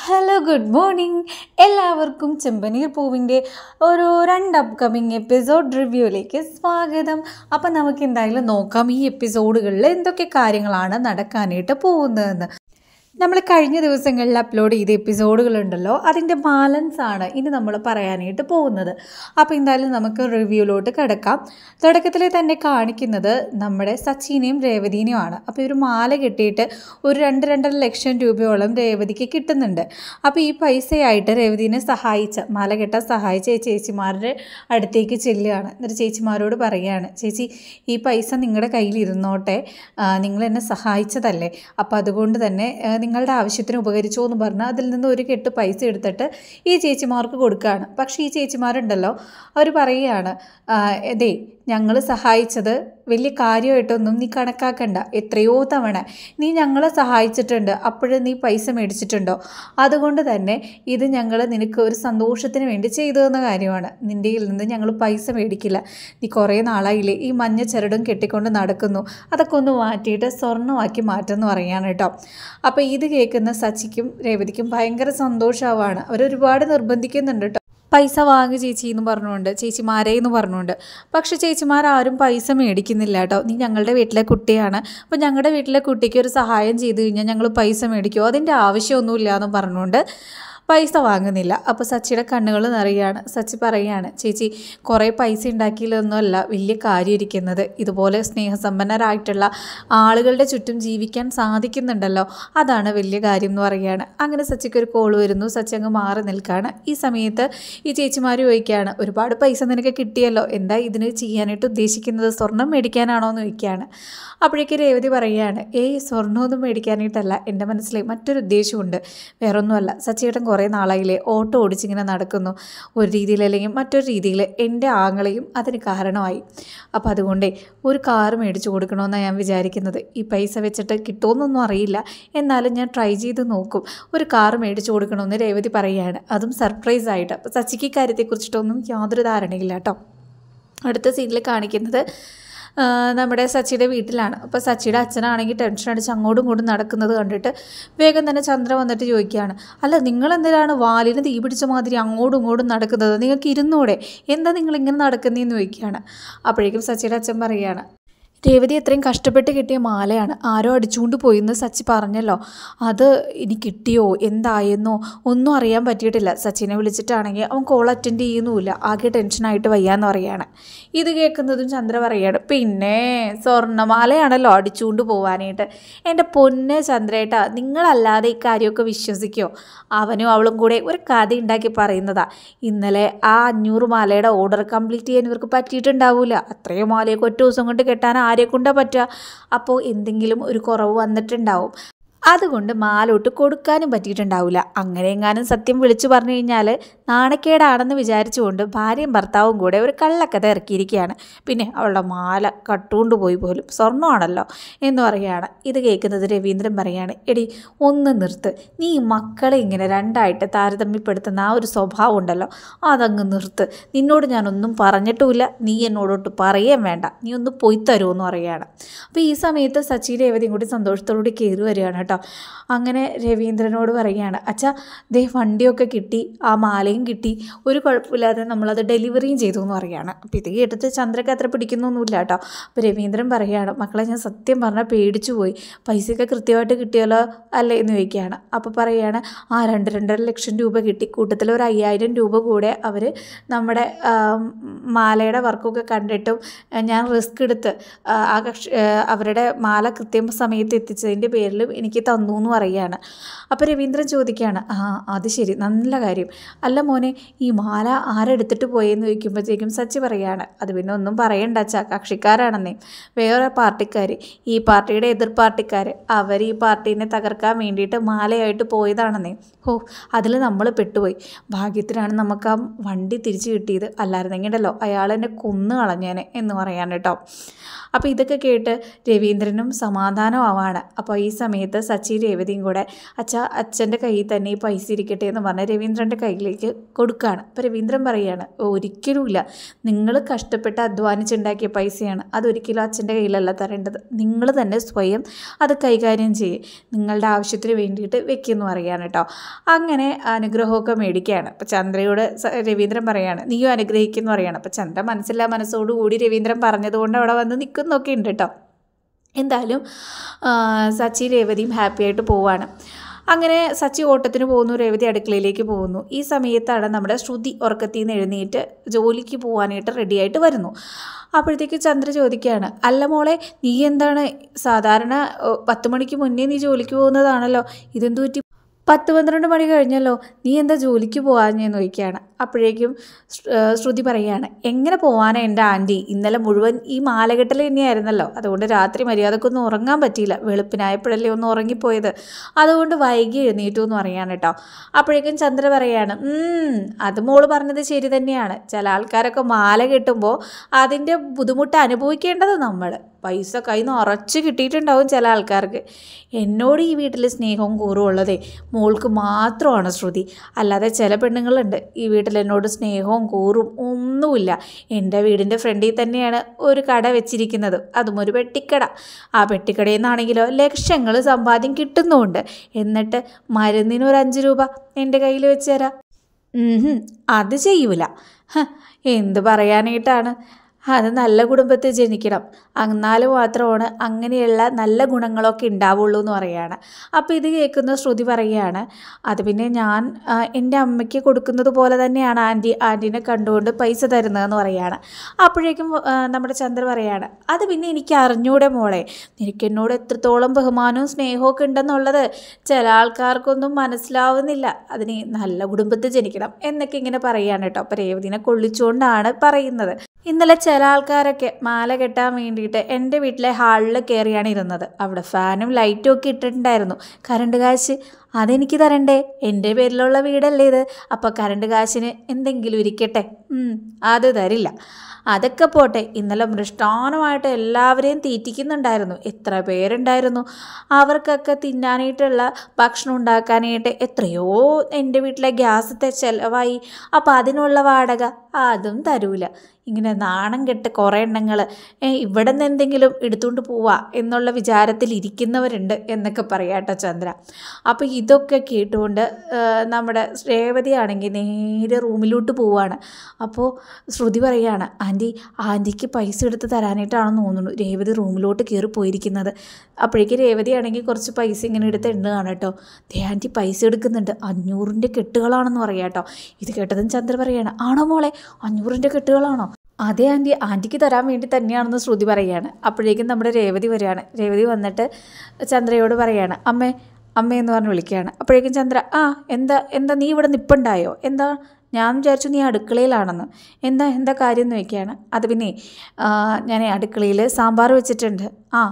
Hello good morning എല്ലാവർക്കും ചെമ്പനീർ പൂവിൻ്റെ ഒരു അപ്കമിങ് എപ്പിസോഡ് റിവ്യൂയിലേക്ക് സ്വാഗതം. അപ്പം നമുക്ക് എന്തായാലും നോക്കാം ഈ എപ്പിസോഡുകളിൽ എന്തൊക്കെ കാര്യങ്ങളാണ് നടക്കാനായിട്ട് പോകുന്നതെന്ന്. നമ്മൾ കഴിഞ്ഞ ദിവസങ്ങളിൽ അപ്ലോഡ് ചെയ്ത എപ്പിസോഡുകളുണ്ടല്ലോ, അതിൻ്റെ ബാലൻസ് ആണ് ഇനി നമ്മൾ പറയാനായിട്ട് പോകുന്നത്. അപ്പോൾ എന്തായാലും നമുക്ക് റിവ്യൂയിലോട്ട് കിടക്കാം. തുടക്കത്തിൽ തന്നെ കാണിക്കുന്നത് നമ്മുടെ സച്ചിനെയും രേവതിനെയുമാണ്. അപ്പോൾ ഒരു മാല കെട്ടിയിട്ട് ഒരു 2-2.5 ലക്ഷം രൂപയോളം രേവതിക്ക് കിട്ടുന്നുണ്ട്. അപ്പോൾ ഈ പൈസയായിട്ട് രേവതിനെ മാല കെട്ടാൻ സഹായിച്ച ചേച്ചിമാരുടെ അടുത്തേക്ക് ചെല്ലുകയാണ്. എന്നിട്ട് ചേച്ചിമാരോട് പറയുകയാണ്, ചേച്ചി ഈ പൈസ നിങ്ങളുടെ കയ്യിൽ ഇരുന്നോട്ടെ, നിങ്ങൾ എന്നെ സഹായിച്ചതല്ലേ, അപ്പോൾ അതുകൊണ്ട് തന്നെ നിങ്ങളുടെ ആവശ്യത്തിന് ഉപകരിച്ചോ എന്ന് പറഞ്ഞാൽ അതിൽ നിന്ന് ഒരു കെട്ട് പൈസ എടുത്തിട്ട് ഈ ചേച്ചിമാർക്ക് കൊടുക്കുകയാണ്. പക്ഷേ ഈ ചേച്ചിമാരുണ്ടല്ലോ, അവർ പറയുകയാണ്, അതെ ഞങ്ങൾ സഹായിച്ചത് വലിയ കാര്യമായിട്ടൊന്നും നീ കണക്കാക്കണ്ട, എത്രയോ തവണ നീ ഞങ്ങളെ സഹായിച്ചിട്ടുണ്ട്, അപ്പോഴും നീ പൈസ മേടിച്ചിട്ടുണ്ടോ, അതുകൊണ്ട് തന്നെ ഇത് ഞങ്ങൾ നിനക്ക് ഒരു സന്തോഷത്തിന് വേണ്ടി ചെയ്തു തന്ന കാര്യമാണ്, നിൻ്റെ കയ്യിൽ നിന്ന് ഞങ്ങൾ പൈസ മേടിക്കില്ല, നീ കുറേ നാളായില്ലേ ഈ മഞ്ഞ ചരടും കെട്ടിക്കൊണ്ട് നടക്കുന്നു, അതൊക്കെ ഒന്ന് മാറ്റിയിട്ട് സ്വർണ്ണമാക്കി മാറ്റുമെന്ന് പറയാണ് കേട്ടോ. അപ്പോൾ ഇത് കേൾക്കുന്ന സച്ചിക്കും രേവതിക്കും ഭയങ്കര സന്തോഷമാവാണ്. അവരൊരുപാട് നിർബന്ധിക്കുന്നുണ്ട് കേട്ടോ, പൈസ വാങ്ങി ചേച്ചി എന്ന് പറഞ്ഞുകൊണ്ട്, ചേച്ചിമാരെന്ന് പറഞ്ഞുകൊണ്ട്. പക്ഷേ ചേച്ചിമാരാരും പൈസ മേടിക്കുന്നില്ല കേട്ടോ. നീ ഞങ്ങളുടെ വീട്ടിലെ കുട്ടിയാണ്, അപ്പോൾ ഞങ്ങളുടെ വീട്ടിലെ കുട്ടിക്ക് ഒരു സഹായം ചെയ്ത് കഴിഞ്ഞാൽ ഞങ്ങൾ പൈസ മേടിക്കുമോ, അതിൻ്റെ ആവശ്യമൊന്നുമില്ല എന്ന് പറഞ്ഞുകൊണ്ട് പൈസ വാങ്ങുന്നില്ല. അപ്പോൾ സച്ചിയുടെ കണ്ണുകൾ നിറയുകയാണ്. സച്ചി പറയുകയാണ്, ചേച്ചി കുറേ പൈസ ഉണ്ടാക്കിയില്ലൊന്നുമല്ല വലിയ കാര്യം ഇരിക്കുന്നത്, ഇതുപോലെ സ്നേഹസമ്പന്നരായിട്ടുള്ള ആളുകളുടെ ചുറ്റും ജീവിക്കാൻ സാധിക്കുന്നുണ്ടല്ലോ, അതാണ് വലിയ കാര്യം എന്ന് പറയുകയാണ്. അങ്ങനെ സച്ചിക്കൊരു കോൾ വരുന്നു. സച്ചി അങ്ങ് മാറി നിൽക്കുകയാണ്. ഈ സമയത്ത് ഈ ചേച്ചിമാർ ചോദിക്കുകയാണ്, ഒരുപാട് പൈസ നിനക്ക് കിട്ടിയല്ലോ, എന്താ ഇതിന് ചെയ്യാനായിട്ട് ഉദ്ദേശിക്കുന്നത്, സ്വർണം മേടിക്കാനാണോ എന്ന് ചോദിക്കുകയാണ്. അപ്പോഴേക്ക് രേവതി പറയുകയാണ്, സ്വർണ്ണമൊന്നും മേടിക്കാനായിട്ടല്ല, എൻ്റെ മനസ്സിൽ മറ്റൊരു ഉദ്ദേശമുണ്ട്, വേറൊന്നുമല്ല, സച്ചിയേട്ടൻ കുറേ നാളായില്ലേ ഓട്ടോ ഓടിച്ചിങ്ങനെ നടക്കുന്നു, ഒരു രീതിയിൽ അല്ലെങ്കിൽ മറ്റൊരു രീതിയിൽ എൻ്റെ ആങ്ങളെയും അതിന് കാരണമായി, അപ്പോൾ അതുകൊണ്ടേ ഒരു കാറ് മേടിച്ചു കൊടുക്കണമെന്നാണ് ഞാൻ വിചാരിക്കുന്നത്. ഈ പൈസ വെച്ചിട്ട് കിട്ടുമെന്നൊന്നും അറിയില്ല, എന്നാലും ഞാൻ ട്രൈ ചെയ്ത് നോക്കും, ഒരു കാറ് മേടിച്ചു കൊടുക്കണമെന്ന് രേവതി പറയുകയാണ്, അതും സർപ്രൈസായിട്ട്. അപ്പോൾ സച്ചിക്ക് കാര്യത്തെക്കുറിച്ചിട്ടൊന്നും യാതൊരു ധാരണയില്ല കേട്ടോ. അടുത്ത സീനിൽ കാണിക്കുന്നത് നമ്മുടെ സച്ചിയുടെ വീട്ടിലാണ്. അപ്പോൾ സച്ചിയുടെ അച്ഛനാണെങ്കിൽ ടെൻഷൻ അടിച്ച് അങ്ങോട്ടും ഇങ്ങോട്ടും നടക്കുന്നത് കണ്ടിട്ട് വേഗം തന്നെ ചന്ദ്ര വന്നിട്ട് ചോദിക്കുകയാണ്, അല്ല നിങ്ങളെന്തിനാണ് വാലിന് തീ പിടിച്ച മാതിരി അങ്ങോട്ടും ഇങ്ങോട്ടും നടക്കുന്നത്, നിങ്ങൾക്ക് ഇരുന്നൂടെ, എന്താ നിങ്ങളിങ്ങനെ നടക്കുന്നതെന്ന് ചോദിക്കുകയാണ്. അപ്പോഴേക്കും സച്ചിയുടെ അച്ഛൻ പറയുകയാണ്, രേവതി എത്രയും കഷ്ടപ്പെട്ട് കിട്ടിയ മാലയാണ്, ആരോ അടിച്ചുകൊണ്ട് പോയിന്ന് സച്ചി പറഞ്ഞല്ലോ, അത് ഇനി കിട്ടിയോ എന്തായെന്നോ ഒന്നും അറിയാൻ പറ്റിയിട്ടില്ല, സച്ചിനെ വിളിച്ചിട്ടാണെങ്കിൽ അവൻ കോൾ അറ്റൻഡ് ചെയ്യുന്നുമില്ല, ആകെ ടെൻഷനായിട്ട് വയ്യാന്ന് പറയാണ്. ഇത് കേൾക്കുന്നതും ചന്ദ്ര പറയാണ്, പിന്നെ സ്വർണ്ണമാലയാണല്ലോ അടിച്ചുകൊണ്ട് പോവാനായിട്ട്, എൻ്റെ പൊന്ന് ചന്ദ്രേട്ടാ നിങ്ങളല്ലാതെ ഈ കാര്യമൊക്കെ വിശ്വസിക്കുമോ, അവനും അവളും കൂടെ ഒരു കഥ ഉണ്ടാക്കി പറയുന്നതാ, ഇന്നലെ ആ 500 മാലയുടെ ഓർഡർ കംപ്ലീറ്റ് ചെയ്യാൻ ഇവർക്ക് പറ്റിയിട്ടുണ്ടാവില്ല, അത്രയും മാലയൊക്കെ ഒറ്റ ദിവസം കൊണ്ട് കെട്ടാൻ ആരെക്കൊണ്ടാ പറ്റുക, അപ്പോൾ എന്തെങ്കിലും ഒരു കുറവ് വന്നിട്ടുണ്ടാവും, അതുകൊണ്ട് മാലോട്ട് കൊടുക്കാനും പറ്റിയിട്ടുണ്ടാവില്ല, അങ്ങനെ എങ്ങാനും സത്യം വിളിച്ചു പറഞ്ഞു കഴിഞ്ഞാൽ നാണക്കേടാണെന്ന് വിചാരിച്ചുകൊണ്ട് ഭാര്യയും ഭർത്താവും കൂടെ ഒരു കള്ളക്കഥ ഇറക്കിയിരിക്കുകയാണ്, പിന്നെ അവളുടെ മാല കട്ടുകൊണ്ട് പോയി പോലും സ്വർണ്ണമാണല്ലോ എന്ന് പറയുകയാണ്. ഇത് കേൾക്കുന്നത് രവീന്ദ്രൻ പറയാണ്, എടി ഒന്ന് നിർത്ത്, നീ മക്കളെ ഇങ്ങനെ രണ്ടായിട്ട് താരതമ്യപ്പെടുത്തുന്ന ആ ഒരു സ്വഭാവം ഉണ്ടല്ലോ അതങ്ങ് നിർത്ത്, നിന്നോട് ഞാനൊന്നും പറഞ്ഞിട്ടുമില്ല, നീ എന്നോടൊട്ട് പറയുകയും വേണ്ട, നീ ഒന്ന് പോയി തരുമെന്ന് പറയുകയാണ്. അപ്പോൾ ഈ സമയത്ത് സച്ചി രേവതിയും കൂടി സന്തോഷത്തോടുകൂടി കയറി വരികയാണ് കേട്ടോ. അങ്ങനെ രവീന്ദ്രനോട് പറയുകയാണ്, അച്ഛാ ദേ വണ്ടിയൊക്കെ കിട്ടി, ആ മാലയും കിട്ടി, ഒരു കുഴപ്പമില്ലാതെ നമ്മളത് ഡെലിവറിയും ചെയ്തു എന്ന് പറയുകയാണ്. അപ്പോൾ ഇത് കേട്ടിട്ട് ചന്ദ്രക്ക് അത്ര പിടിക്കുന്നൊന്നുമില്ല കേട്ടോ. അപ്പോൾ രവീന്ദ്രൻ പറയുകയാണ്, മക്കളെ ഞാൻ സത്യം പറഞ്ഞാൽ പേടിച്ചു പോയി, പൈസയൊക്കെ കൃത്യമായിട്ട് കിട്ടിയാലോ അല്ലേ എന്ന് ചോദിക്കുകയാണ്. അപ്പോൾ പറയുകയാണ്, 2-2.5 ലക്ഷം രൂപ കിട്ടി, കൂട്ടത്തിൽ ഒരു 5000 രൂപ കൂടെ അവർ നമ്മുടെ മാലയുടെ വർക്കൊക്കെ കണ്ടിട്ടും ഞാൻ റിസ്ക് എടുത്ത് അവരുടെ മാല കൃത്യം സമയത്ത് എത്തിച്ചതിൻ്റെ പേരിലും എനിക്ക് തന്നു എന്ന് പറയുകയാണ്. അപ്പോൾ രവീന്ദ്രൻ ചോദിക്കുകയാണ്, അത് ശരി, നല്ല കാര്യം, അല്ല മോനെ ഈ മാല ആരെടുത്തിട്ട് പോയെന്ന് ചോദിക്കുമ്പോഴത്തേക്കും സച്ചി പറയുകയാണ്, അത് പിന്നെ ഒന്നും പറയണ്ട അച്ഛാ, കക്ഷിക്കാരാണെന്നേ, വേറെ പാർട്ടിക്കാർ, ഈ പാർട്ടിയുടെ എതിർ പാർട്ടിക്കാർ, അവർ ഈ പാർട്ടീനെ തകർക്കാൻ വേണ്ടിയിട്ട് മാലയായിട്ട് പോയതാണെന്നേ, അതിൽ നമ്മൾ പെട്ടുപോയി, ഭാഗ്യത്തിനാണ് നമുക്ക് ആ വണ്ടി തിരിച്ചു കിട്ടിയത്, അല്ലായിരുന്നെങ്കിലല്ലോ അയാൾ എന്നെ കൊന്നു കളഞ്ഞേനെ എന്ന് പറയാൻ കേട്ടോ. അപ്പോൾ ഇതൊക്കെ കേട്ട് രവീന്ദ്രനും സമാധാനമാവാണ്. അപ്പോൾ ഈ സമയത്ത് സച്ചി രേവതിയും കൂടെ അച്ഛൻ്റെ കയ്യിൽ തന്നെ ഈ പൈസ ഇരിക്കട്ടെ എന്ന് പറഞ്ഞ് രവീന്ദ്രൻ്റെ കയ്യിലേക്ക് കൊടുക്കുകയാണ്. അപ്പോൾ രവീന്ദ്രൻ പറയുകയാണ്, ഒരിക്കലുമില്ല, നിങ്ങൾ കഷ്ടപ്പെട്ട് അധ്വാനിച്ചുണ്ടാക്കിയ പൈസയാണ്, അതൊരിക്കലും അച്ഛൻ്റെ കയ്യിലല്ല തരേണ്ടത്, നിങ്ങൾ തന്നെ സ്വയം അത് കൈകാര്യം ചെയ്യും, നിങ്ങളുടെ ആവശ്യത്തിന് വേണ്ടിയിട്ട് വെക്കുമെന്ന് പറയുകയാണ് കേട്ടോ. അങ്ങനെ അനുഗ്രഹമൊക്കെ മേടിക്കുകയാണ്. അപ്പോൾ ചന്ദ്രയോട് രവീന്ദ്രൻ പറയുകയാണ്, നീയും അനുഗ്രഹിക്കുമെന്ന് പറയുകയാണ്. അപ്പോൾ ചന്ദ്ര മനസ്സോടുകൂടി രവീന്ദ്രൻ പറഞ്ഞതുകൊണ്ട് അവിടെ വന്ന് നിൽക്കുന്നൊക്കെ ഉണ്ട് കേട്ടോ. എന്തായാലും സച്ചി രേവതിയും ഹാപ്പി ആയിട്ട് പോവാണ്. അങ്ങനെ സച്ചി ഓട്ടത്തിന് പോകുന്നു, രേവതി അടുക്കളയിലേക്ക് പോകുന്നു. ഈ സമയത്താണ് നമ്മുടെ ശ്രുതി ഉറക്കത്തിൽ നിന്ന് എഴുന്നേറ്റ് ജോലിക്ക് പോകാനായിട്ട് റെഡിയായിട്ട് വരുന്നു. അപ്പോഴത്തേക്ക് ചന്ദ്ര ചോദിക്കുകയാണ്, അല്ല മോളെ, നീ എന്താണ് സാധാരണ 10 മണിക്ക് മുന്നേ നീ ജോലിക്ക് പോകുന്നതാണല്ലോ, ഇതെന്തു പറ്റി 10-12 മണി കഴിഞ്ഞല്ലോ, നീ എന്താ ജോലിക്ക് പോകാഞ്ഞെന്ന് ചോദിക്കുകയാണ്. അപ്പോഴേക്കും ശ്രുതി പറയുകയാണ്, എങ്ങനെ പോകാനാണ് എൻ്റെ ആൻറ്റി, ഇന്നലെ മുഴുവൻ ഈ മാലകെട്ടൽ തന്നെയായിരുന്നല്ലോ, അതുകൊണ്ട് രാത്രി മര്യാദക്കൊന്നും ഉറങ്ങാൻ പറ്റിയില്ല, വെളുപ്പിനായപ്പോഴല്ലേ ഒന്ന് ഉറങ്ങിപ്പോയത്, അതുകൊണ്ട് വൈകി എഴുന്നേറ്റു എന്ന് പറയാണ് കേട്ടോ. അപ്പോഴേക്കും ചന്ദ്ര പറയാണ്, അത് മോള് പറഞ്ഞത് ശരി തന്നെയാണ്, ചില ആൾക്കാരൊക്കെ മാല കെട്ടുമ്പോൾ അതിൻ്റെ ബുദ്ധിമുട്ട് അനുഭവിക്കേണ്ടത് നമ്മൾ, പൈസ കയ്യിൽ നിന്ന് ഉറച്ച് കിട്ടിയിട്ടുണ്ടാവും ചില ആൾക്കാർക്ക്. എന്നോട് ഈ വീട്ടിൽ സ്നേഹവും കൂറും ഉള്ളതേ മോൾക്ക് മാത്രമാണ് ശ്രുതി, അല്ലാതെ ചില പെണ്ണുങ്ങളുണ്ട് ഈ വീട്ടിൽ എന്നോട് സ്നേഹവും കൂറും ഒന്നുമില്ല. എൻ്റെ വീടിൻ്റെ ഫ്രണ്ടിൽ തന്നെയാണ് ഒരു കട വെച്ചിരിക്കുന്നത്, അതും ഒരു പെട്ടിക്കട. ആ പെട്ടിക്കടയിൽ നിന്നാണെങ്കിലോ ലക്ഷങ്ങൾ സമ്പാദ്യം കിട്ടുന്നുമുണ്ട്, എന്നിട്ട് മരുന്നിന് ഒരു 5 രൂപ എൻ്റെ കയ്യിൽ വെച്ച് തരാം. അത് ചെയ്യൂല. എന്ത് പറയാനായിട്ടാണ്, അത് നല്ല കുടുംബത്തിൽ ജനിക്കണം, എന്നാൽ മാത്രമാണ് അങ്ങനെയുള്ള നല്ല ഗുണങ്ങളൊക്കെ ഉണ്ടാവുള്ളൂ എന്ന് പറയുകയാണ്. അപ്പോൾ ഇത് കേൾക്കുന്ന ശ്രുതി പറയുകയാണ്, അത് പിന്നെ ഞാൻ എൻ്റെ അമ്മയ്ക്ക് കൊടുക്കുന്നത് പോലെ തന്നെയാണ് ആൻറ്റീനെ കണ്ടുകൊണ്ട് പൈസ തരുന്നതെന്ന് പറയുകയാണ്. അപ്പോഴേക്കും നമ്മുടെ ചന്ദ്ര പറയുകയാണ്, അത് പിന്നെ എനിക്ക് അറിഞ്ഞൂടെ മോളെ, നിനക്ക് എന്നോട് എത്രത്തോളം ബഹുമാനവും സ്നേഹമൊക്കെ ഉണ്ടെന്നുള്ളത് ചില ആൾക്കാർക്കൊന്നും മനസ്സിലാവുന്നില്ല, അതിന് നല്ല കുടുംബത്തിൽ ജനിക്കണം എന്നൊക്കെ ഇങ്ങനെ പറയുകയാണ് കേട്ടോ. അപ്പോൾ രേവതിനെ കൊള്ളിച്ചുകൊണ്ടാണ് പറയുന്നത്. ഇന്നലെ ചില ആൾക്കാരൊക്കെ മാല കെട്ടാൻ വേണ്ടിയിട്ട് എൻ്റെ വീട്ടിലെ ഹാളിൽ കയറിയാണ് ഇരുന്നത്, അവിടെ ഫാനും ലൈറ്റും ഒക്കെ ഇട്ടിട്ടുണ്ടായിരുന്നു, കറണ്ട് കാശ് അതെനിക്ക് തരണ്ടേ, എൻ്റെ പേരിലുള്ള വീടല്ലേ ഇത്, അപ്പോൾ കറണ്ട് കാശിന് എന്തെങ്കിലും ഇരിക്കട്ടെ, അത് തരില്ല. അതൊക്കെ പോട്ടെ, ഇന്നലെ മൃഷ്ടാനമായിട്ട് എല്ലാവരെയും തീറ്റിക്കുന്നുണ്ടായിരുന്നു, എത്ര പേരുണ്ടായിരുന്നു, അവർക്കൊക്കെ തിന്നാനായിട്ടുള്ള ഭക്ഷണം ഉണ്ടാക്കാനായിട്ട് എത്രയോ എൻ്റെ വീട്ടിലെ ഗ്യാസത്തെ ചിലവായി, അപ്പോൾ അതിനുള്ള വാടക അതും തരൂല. ഇങ്ങനെ നാണം കെട്ട് കുറേ എണ്ണങ്ങൾ ഇവിടെ നിന്ന് എന്തെങ്കിലും എടുത്തുകൊണ്ട് പോവാ എന്നുള്ള വിചാരത്തിൽ ഇരിക്കുന്നവരുണ്ട് എന്നൊക്കെ പറയാട്ടോ ചന്ദ്ര. അപ്പോൾ ഇതൊക്കെ കേട്ടുകൊണ്ട് നമ്മുടെ രേവതിയാണെങ്കിൽ നേരെ റൂമിലോട്ട് പോവുകയാണ്. അപ്പോൾ ശ്രുതി പറയുകയാണ്, ആൻറ്റിക്ക് പൈസ എടുത്ത് തരാനായിട്ടാണെന്ന് തോന്നുന്നു രേവതി റൂമിലോട്ട് കയറി പോയിരിക്കുന്നത്. അപ്പോഴേക്ക് രേവതിയാണെങ്കിൽ കുറച്ച് പൈസ ഇങ്ങനെ എടുത്ത് എണ്ണുകയാണ് കേട്ടോ. ആൻറ്റി പൈസ എടുക്കുന്നുണ്ട്, 500ൻ്റെ കെട്ടുകളാണെന്ന് പറയാം കേട്ടോ. ഇത് കേട്ടതും ചന്ദ്ര പറയുകയാണ്, ആണോ മോളെ, 500ൻ്റെ കെട്ടുകളാണോ? അതേ ആൻറ്റിക്ക് തരാൻ വേണ്ടി തന്നെയാണെന്ന് ശ്രുതി പറയുകയാണ്. അപ്പോഴേക്കും നമ്മുടെ രേവതി വരികയാണ്. രേവതി വന്നിട്ട് ചന്ദ്രയോട് പറയുകയാണ്, അമ്മേ എന്ന് പറഞ്ഞ് വിളിക്കുകയാണ്. അപ്പോഴേക്കും ചന്ദ്ര, എന്താ നീ ഇവിടെ നിൽപ്പുണ്ടായോ, എന്താ, ഞാൻ വിചാരിച്ചു നീ അടുക്കളയിലാണെന്ന്, എന്താ കാര്യം എന്ന് ചോദിക്കുകയാണ്. അത് പിന്നെ ഞാൻ അടുക്കളയിൽ സാമ്പാർ വെച്ചിട്ടുണ്ട്,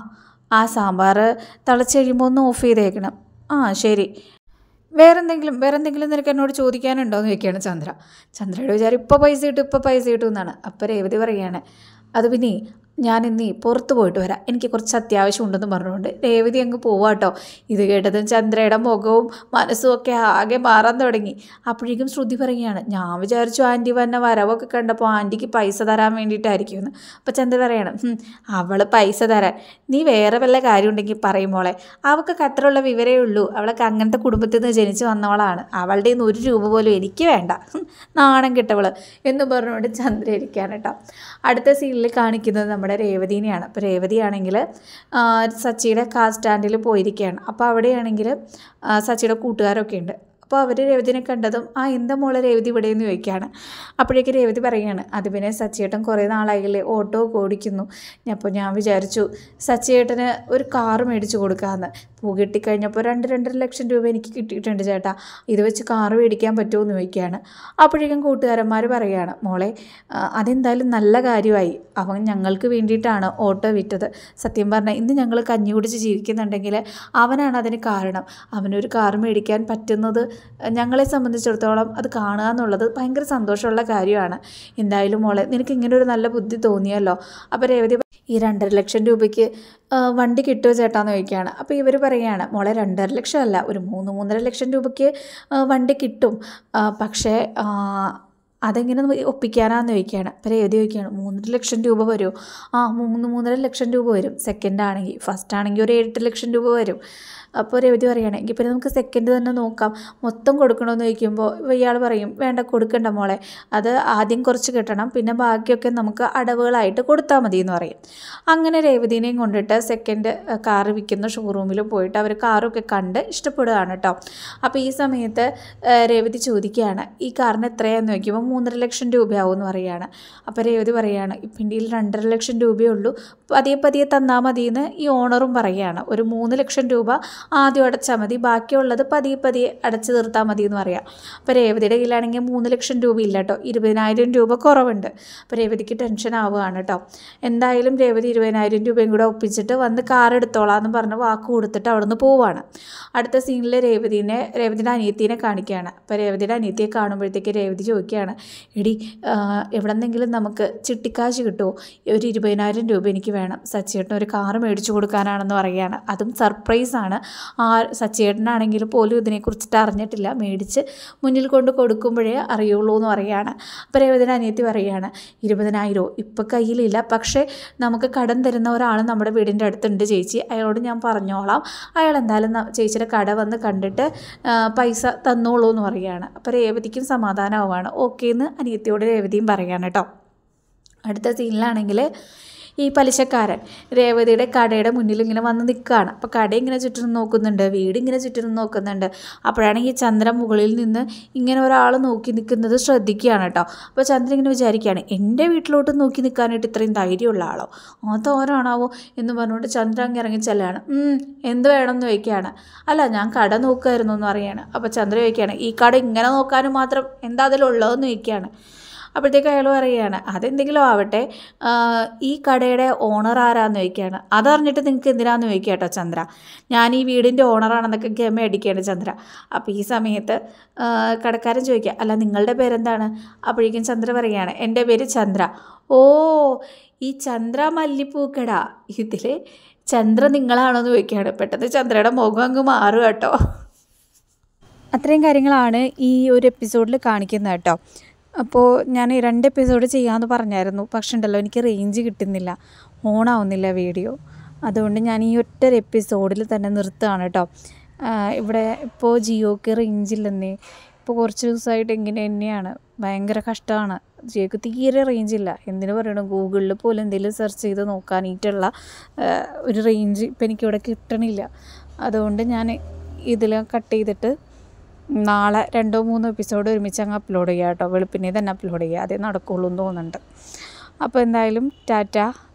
ആ സാമ്പാർ തിളച്ച് കഴിയുമ്പോൾ ഒന്ന് ഓഫ് ചെയ്തേക്കണം. ശരി, വേറെന്തെങ്കിലും നിനക്ക് എന്നോട് ചോദിക്കാനുണ്ടോ എന്ന് ചോദിക്കുകയാണ് ചന്ദ്രയുടെ വിചാരം ഇപ്പോൾ പൈസ കിട്ടും എന്നാണ്. അപ്പോൾ രേവതി പറയുകയാണ്, അത് പിന്നെ ഞാൻ ഇന്നീ പുറത്ത് പോയിട്ട് വരാം, എനിക്ക് കുറച്ച് അത്യാവശ്യം ഉണ്ടെന്ന് പറഞ്ഞുകൊണ്ട് രേവതി അങ്ങ് പോവാട്ടോ. ഇത് കേട്ടതും ചന്ദ്രയുടെ മുഖവും മനസ്സും ഒക്കെ ആകെ മാറാൻ തുടങ്ങി. അപ്പോഴേക്കും ശ്രുതി പറയുകയാണ്, ഞാൻ വിചാരിച്ചു ആൻറ്റി വന്ന വരവൊക്കെ കണ്ടപ്പോൾ ആൻറ്റിക്ക് പൈസ തരാൻ വേണ്ടിയിട്ടായിരിക്കുമെന്ന്. അപ്പോൾ ചന്ദ്ര പറയാണ്, അവൾ പൈസ തരാൻ, നീ വേറെ വല്ല കാര്യം ഉണ്ടെങ്കിൽ പറയുമോളെ, അവൾക്ക് അത്രയുള്ള വിവരമേ ഉള്ളൂ, അവൾക്ക് അങ്ങനത്തെ കുടുംബത്തിൽ നിന്ന് ജനിച്ച് വന്നവളാണ്, അവളുടെ നിന്ന് 1 രൂപ പോലും എനിക്ക് വേണ്ട, നാണം കിട്ടവൾ എന്ന് പറഞ്ഞുകൊണ്ട് ചന്ദ്ര ഇരിക്കുകയാണ് കേട്ടോ. അടുത്ത സീനിൽ കാണിക്കുന്നത് നമ്മുടെ രേവതിനെയാണ്. അപ്പോൾ രേവതിയാണെങ്കിൽ സച്ചിയുടെ കാർ സ്റ്റാൻഡിൽ പോയിരിക്കുകയാണ്. അപ്പോൾ അവിടെയാണെങ്കിൽ സച്ചിയുടെ കൂട്ടുകാരൊക്കെ ഉണ്ട്. അപ്പോൾ അവർ രേവതിനെ കണ്ടതും എന്താ മോളെ രേവതി ഇവിടെയെന്ന് ചോദിക്കുകയാണ്. അപ്പോഴേക്ക് രേവതി പറയുകയാണ്, അത് പിന്നെ സച്ചിയേട്ടൻ കുറേ നാളായില്ലേ ഓട്ടോ ഓടിക്കുന്നു, അപ്പോൾ ഞാൻ വിചാരിച്ചു സച്ചിയേട്ടന് ഒരു കാറ് മേടിച്ചു കൊടുക്കാമെന്ന്, പൂ കിട്ടിക്കഴിഞ്ഞപ്പോൾ 2-2.5 ലക്ഷം രൂപ എനിക്ക് കിട്ടിയിട്ടുണ്ട് ചേട്ടാ, ഇത് വെച്ച് കാറ് മേടിക്കാൻ പറ്റുമോ എന്ന് ചോദിക്കുകയാണ്. അപ്പോഴേക്കും കൂട്ടുകാരന്മാർ പറയുകയാണ്, മോളെ അതെന്തായാലും നല്ല കാര്യമായി, അവൻ ഞങ്ങൾക്ക് വേണ്ടിയിട്ടാണ് ഓട്ടോ വിറ്റത്. സത്യം പറഞ്ഞാൽ ഇന്ന് ഞങ്ങൾ കഞ്ഞി കുടിച്ച് ജീവിക്കുന്നുണ്ടെങ്കിൽ അവനാണ് അതിന് കാരണം. അവനൊരു കാറ് മേടിക്കാൻ പറ്റുന്നത് ഞങ്ങളെ സംബന്ധിച്ചിടത്തോളം അത് കാണുക എന്നുള്ളത് ഭയങ്കര സന്തോഷമുള്ള കാര്യമാണ്. എന്തായാലും മോളെ നിനക്ക് ഇങ്ങനെ ഒരു നല്ല ബുദ്ധി തോന്നിയല്ലോ. അപ്പോൾ രേവതി ഈ 2.5 ലക്ഷം രൂപയ്ക്ക് വണ്ടി കിട്ടുമോ ചേട്ടാന്ന് ചോദിക്കുകയാണ്. അപ്പോൾ ഇവർ പറയുകയാണ്, മോളെ 2.5 ലക്ഷം അല്ല, ഒരു 3-3.5 ലക്ഷം രൂപയ്ക്ക് വണ്ടി കിട്ടും, പക്ഷേ അതെങ്ങനെ ഒപ്പിക്കാനാന്ന് ചോദിക്കുകയാണ്. അപ്പോൾ രേവതി ചോദിക്കുകയാണ്, 3 ലക്ഷം രൂപ വരുമോ? 3-3.5 ലക്ഷം രൂപ വരും. സെക്കൻഡ് ആണെങ്കിൽ, ഫസ്റ്റ് ആണെങ്കിൽ ഒരു 8 ലക്ഷം രൂപ വരും. അപ്പോൾ രേവതി പറയുകയാണ്, എങ്കിൽ പിന്നെ നമുക്ക് സെക്കൻഡ് തന്നെ നോക്കാം, മൊത്തം കൊടുക്കണമെന്ന് ചോദിക്കുമ്പോൾ ഇയാൾ പറയും, വേണ്ട കൊടുക്കണ്ട മോളെ, അത് ആദ്യം കുറച്ച് കിട്ടണം, പിന്നെ ബാക്കിയൊക്കെ നമുക്ക് അടവുകളായിട്ട് കൊടുത്താൽ മതി എന്ന് പറയും. അങ്ങനെ രേവതിനെയും കൊണ്ടിട്ട് സെക്കൻഡ് കാറ് വിൽക്കുന്ന ഷോറൂമിൽ പോയിട്ട് അവർ കാറൊക്കെ കണ്ട് ഇഷ്ടപ്പെടുകയാണ് കേട്ടോ. അപ്പോൾ ഈ സമയത്ത് രേവതി ചോദിക്കുകയാണ്, ഈ കാറിന് എത്രയാണെന്ന് ചോദിക്കുമ്പോൾ 3.5 ലക്ഷം രൂപയാവും എന്ന് പറയുകയാണ്. അപ്പോൾ രേവതി പറയുകയാണ്, ഇപ്പം ഇന്ത്യയിൽ 2.5 ലക്ഷം രൂപയേ ഉള്ളൂ, പതിയെ തന്നാൽ മതിയെന്ന് ഈ ഓണറും പറയുകയാണ്. ഒരു 3 ലക്ഷം രൂപ ആദ്യം അടച്ചാൽ മതി, ബാക്കിയുള്ളത് പതിയെ അടച്ചു തീർത്താൽ മതി എന്ന് പറയാം. അപ്പോൾ രേവതിയുടെ കയ്യിലാണെങ്കിൽ 3 ലക്ഷം രൂപ ഇല്ല കേട്ടോ, 20,000 രൂപ കുറവുണ്ട്. അപ്പോൾ രേവതിക്ക് ടെൻഷൻ ആവുകയാണ് കേട്ടോ. എന്തായാലും രേവതി 20,000 രൂപയും കൂടെ ഒപ്പിച്ചിട്ട് വന്ന് കാർ എടുത്തോളാം എന്ന് പറഞ്ഞ് വാക്ക് കൊടുത്തിട്ട് അവിടെ നിന്ന് പോവുകയാണ്. അടുത്ത സീനിൽ രേവതിയുടെ അനിയത്തിനെ കാണിക്കുകയാണ്. അപ്പോൾ രേവതിയുടെ അനിയത്തിയെ കാണുമ്പോഴത്തേക്ക് രേവതി ചോദിക്കുകയാണ്, എടി എവിടെന്നെങ്കിലും നമുക്ക് ചിട്ടിക്കാശ് കിട്ടുമോ? ഒരു 20,000 രൂപ എനിക്ക് വേണം, സച്ചിയേട്ടന് ഒരു കാറ് മേടിച്ചു കൊടുക്കാനാണെന്ന് പറയുകയാണ്. അതും സർപ്രൈസാണ്. സച്ചിയേട്ടനാണെങ്കിൽ പോലും ഇതിനെക്കുറിച്ചിട്ട് അറിഞ്ഞിട്ടില്ല, മേടിച്ച് മുന്നിൽ കൊണ്ട് കൊടുക്കുമ്പോഴേ അറിയുള്ളൂ എന്ന് പറയുകയാണ്. അപ്പോൾ രേവതിയുടെ അനിയത്തി പറയുകയാണ്, 20,000 ഇപ്പോൾ കയ്യിലില്ല, പക്ഷേ നമുക്ക് കടം തരുന്ന ഒരാൾ നമ്മുടെ വീടിൻ്റെ അടുത്തുണ്ട് ചേച്ചി, അയാളോട് ഞാൻ പറഞ്ഞോളാം, അയാൾ എന്തായാലും ചേച്ചിയുടെ കട വന്ന് കണ്ടിട്ട് പൈസ തന്നോളൂ എന്ന് പറയുകയാണ്. അപ്പോൾ രേവതിക്കും സമാധാനമാവുകയാണ്. ഓക്കെ എന്ന് അനിയത്തിയോട് രേവതിയും പറയുകയാണ് കേട്ടോ. അടുത്ത സീനിലാണെങ്കിൽ ഈ പലിശക്കാരൻ രേവതിയുടെ കടയുടെ മുന്നിൽ ഇങ്ങനെ വന്ന് നിൽക്കുകയാണ്. അപ്പോൾ കട ഇങ്ങനെ ചുറ്റിനും നോക്കുന്നുണ്ട്, വീട് ഇങ്ങനെ ചുറ്റിനും നോക്കുന്നുണ്ട്. അപ്പോഴാണ് ഈ ചന്ദ്രൻ മുകളിൽ നിന്ന് ഇങ്ങനെ ഒരാൾ നോക്കി നിൽക്കുന്നത് ശ്രദ്ധിക്കുകയാണ് കേട്ടോ. അപ്പോൾ ചന്ദ്രൻ ഇങ്ങനെ വിചാരിക്കുകയാണ്, എൻ്റെ വീട്ടിലോട്ട് നോക്കി നിൽക്കാനായിട്ട് ഇത്രയും ധൈര്യമുള്ള ആളോ, അതോരാണാവോ എന്ന് പറഞ്ഞുകൊണ്ട് ചന്ദ്രൻ അങ്ങ് ഇറങ്ങി ചെല്ലുകയാണ്. എന്ത് വേണം എന്ന് ചോദിക്കുകയാണ്. അല്ല ഞാൻ കട നോക്കുമായിരുന്നു എന്ന് പറയുകയാണ്. അപ്പോൾ ചന്ദ്രൻ ചോദിക്കുകയാണ്, ഈ കട ഇങ്ങനെ നോക്കാനും മാത്രം എന്താ അതിലുള്ളതെന്ന് ചോദിക്കുകയാണ്. അപ്പോഴത്തേക്ക് അയാൾ പറയുകയാണ്, അതെന്തെങ്കിലും ആവട്ടെ, ഈ കടയുടെ ഓണർ ആരാന്ന് ചോദിക്കുകയാണ്. അതറിഞ്ഞിട്ട് നിങ്ങൾക്ക് എന്തിനാന്ന് ചോദിക്കുക കേട്ടോ ചന്ദ്ര, ഞാൻ ഈ വീടിൻ്റെ ഓണറാണെന്നൊക്കെ ഗമ അടിക്കുകയാണ് ചന്ദ്ര. അപ്പോൾ ഈ സമയത്ത് കടക്കാരൻ ചോദിക്കുക, അല്ല നിങ്ങളുടെ പേരെന്താണ്? അപ്പോഴേക്കും ചന്ദ്ര പറയുകയാണ്, എൻ്റെ പേര് ചന്ദ്ര. ഓ ഈ ചന്ദ്ര മല്ലിപ്പൂക്കട, ഇതിൽ ചന്ദ്ര നിങ്ങളാണോ എന്ന് ചോദിക്കുകയാണ്. പെട്ടെന്ന് ചന്ദ്രയുടെ മുഖം അങ്ങ് മാറുക കേട്ടോ. അത്രയും കാര്യങ്ങളാണ് ഈ ഒരു എപ്പിസോഡിൽ കാണിക്കുന്നത് കേട്ടോ. അപ്പോൾ ഞാൻ 2 എപ്പിസോഡ് ചെയ്യാമെന്ന് പറഞ്ഞായിരുന്നു, പക്ഷേ ഉണ്ടല്ലോ എനിക്ക് റേഞ്ച് കിട്ടുന്നില്ല, ഓണാവുന്നില്ല വീഡിയോ. അതുകൊണ്ട് ഞാൻ ഈ ഒറ്റ എപ്പിസോഡിൽ തന്നെ നിർത്തുകയാണ് കേട്ടോ. ഇവിടെ ഇപ്പോൾ ജിയോക്ക് റേഞ്ചില്ലെന്നേ, ഇപ്പോൾ കുറച്ച് ദിവസമായിട്ട് ഇങ്ങനെ തന്നെയാണ്, ഭയങ്കര കഷ്ടമാണ്. ജിയോക്ക് തീരെ റേഞ്ചില്ല. എന്തിനു പറയണം, ഗൂഗിളിൽ പോലും എന്തെങ്കിലും സെർച്ച് ചെയ്ത് നോക്കാനായിട്ടുള്ള ഒരു റേഞ്ച് ഇപ്പം എനിക്കിവിടെ കിട്ടണില്ല. അതുകൊണ്ട് ഞാൻ ഇതിൽ കട്ട് ചെയ്തിട്ട് നാളെ 2-3 എപ്പിസോഡ് ഒരുമിച്ച് അങ്ങ് അപ്ലോഡ് ചെയ്യാം കേട്ടോ. വെളുപ്പിനെ തന്നെ അപ്ലോഡ് ചെയ്യുക, അതേ നടക്കുള്ളൂ എന്ന് തോന്നുന്നുണ്ട്. അപ്പോൾ എന്തായാലും ടാറ്റ.